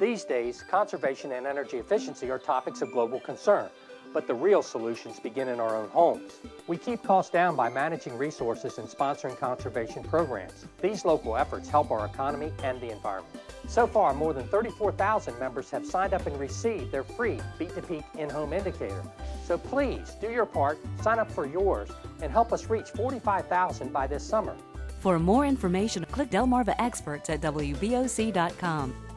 These days, conservation and energy efficiency are topics of global concern, but the real solutions begin in our own homes. We keep costs down by managing resources and sponsoring conservation programs. These local efforts help our economy and the environment. So far, more than 34,000 members have signed up and received their free Beat to Peak in-home indicator. So please do your part, sign up for yours, and help us reach 45,000 by this summer. For more information, click Delmarva Experts at WBOC.com.